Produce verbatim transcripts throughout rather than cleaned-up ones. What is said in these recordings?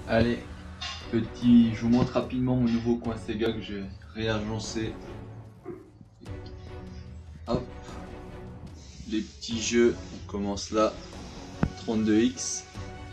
Allez, petit, je vous montre rapidement mon nouveau coin Sega que j'ai réagencé. Hop, les petits jeux, on commence là, trente-deux X,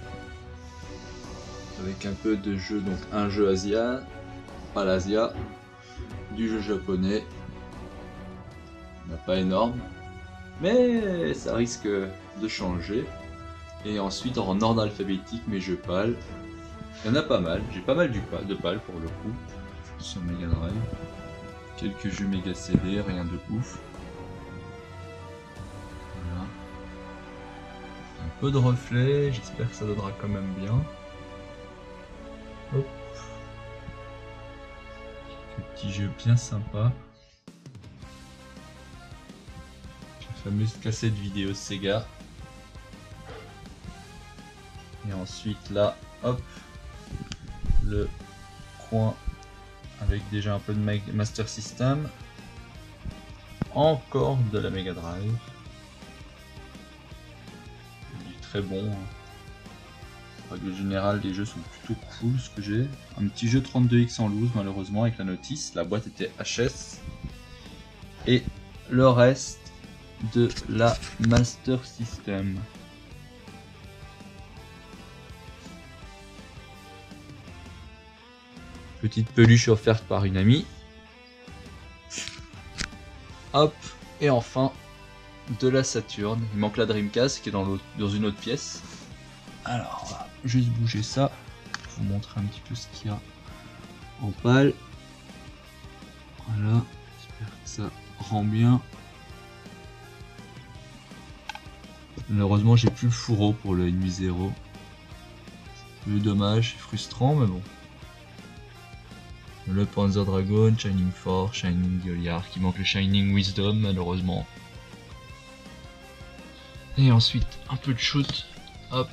avec un peu de jeu, donc un jeu Asia, pas l'Asia, du jeu japonais, on n'a pas énorme, mais ça risque de changer. Et ensuite en ordre alphabétique mes jeux PAL. Il y en a pas mal, j'ai pas mal du PAL, de PAL pour le coup, sur Mega Drive. Quelques jeux Mega C D, rien de ouf. Voilà. Un peu de reflet, j'espère que ça donnera quand même bien. Hop. Quelques petits jeux bien sympas. La fameuse cassette vidéo Sega. Et ensuite là, hop, le coin avec déjà un peu de Master System, encore de la Mega Drive, du très bon. En règle générale, les jeux sont plutôt cool. Ce que j'ai, un petit jeu trente-deux X en loose malheureusement avec la notice, la boîte était H S, et le reste de la Master System. Petite peluche offerte par une amie. Hop, et enfin de la Saturn. Il manque la Dreamcast qui est dans, dans une autre pièce. Alors, on va juste bouger ça pour vous montrer un petit peu ce qu'il y a en PAL. Voilà, j'espère que ça rend bien. Malheureusement, j'ai plus le fourreau pour le Ennemi Zero. C'est un peu dommage, frustrant, mais bon. Le Panzer Dragoon, Shining Force, Shining Goliath, qui manque le Shining Wisdom malheureusement. Et ensuite un peu de shoot, hop,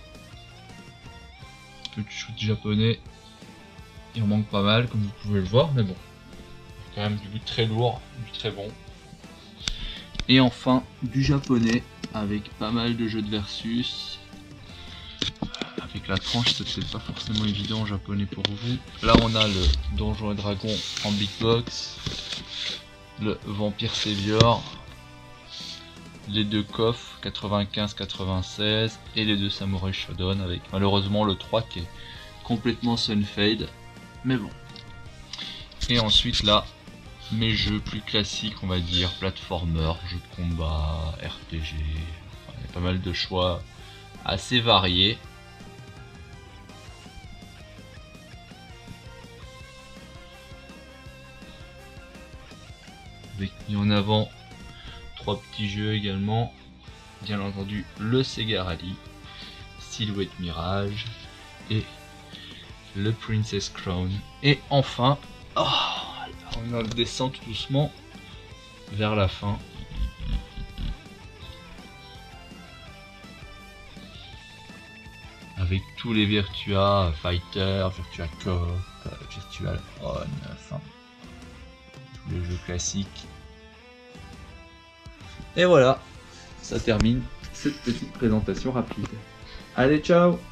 un peu de shoot japonais. Il en manque pas mal comme vous pouvez le voir, mais bon, quand même du très lourd, du très bon. Et enfin du japonais avec pas mal de jeux de versus. Avec la tranche, c'est peut-être pas forcément évident en japonais pour vous. Là, on a le Donjon et Dragon en big box, le Vampire Savior, les deux coffres quatre-vingt-quinze quatre-vingt-seize et les deux Samurai Shodown avec malheureusement le trois qui est complètement sunfade, mais bon. Et ensuite là, mes jeux plus classiques, on va dire, platformer, jeux de combat, R P G, enfin, il y a pas mal de choix assez variés. Avec mis en avant trois petits jeux également, bien entendu le Sega Rally, Silhouette Mirage et le Princess Crown. Et enfin, oh, on descend tout doucement vers la fin. Avec tous les Virtua Fighter, Virtua Cop, Virtual On, enfin tous les jeux classiques. Et voilà, ça termine cette petite présentation rapide. Allez, ciao!